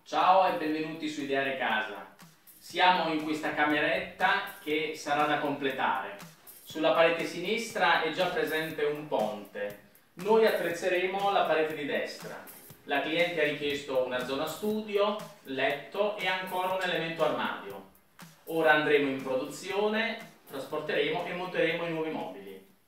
Ciao e benvenuti su Ideare Casa. Siamo in questa cameretta che sarà da completare. Sulla parete sinistra è già presente un ponte. Noi attrezzeremo la parete di destra. La cliente ha richiesto una zona studio, letto e ancora un elemento armadio. Ora andremo in produzione, trasporteremo e monteremo i nuovi mobili.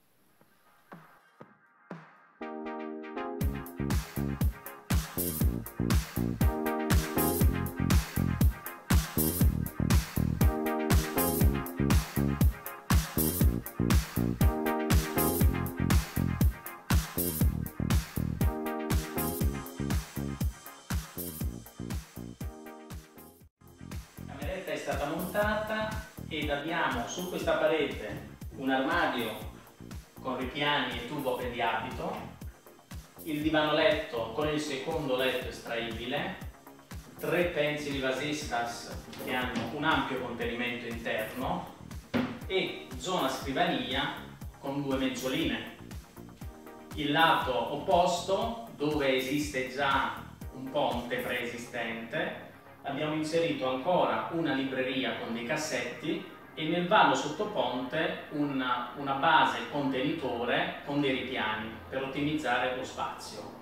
La cameretta è stata montata ed abbiamo su questa parete un armadio con ripiani e tubo per di abito, il divano letto con il secondo letto estraibile, 3 pensili vasistas che hanno un ampio contenimento interno e zona scrivania con 2 mensoline. Il lato opposto, dove esiste già un ponte preesistente, abbiamo inserito ancora una libreria con dei cassetti e nel vano sottoponte una base contenitore con dei ripiani per ottimizzare lo spazio.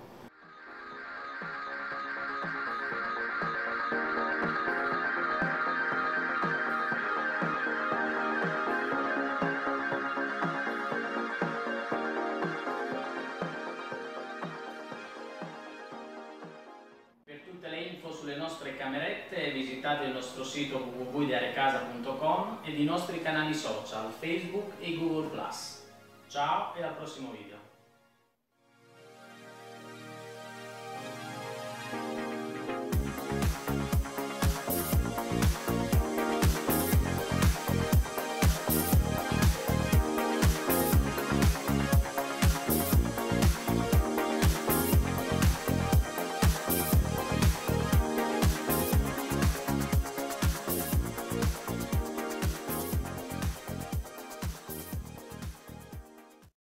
Per tutte le info sulle nostre camerette visitate il nostro sito www.idearecasa.com ed i nostri canali social Facebook e Google+. Ciao e al prossimo video.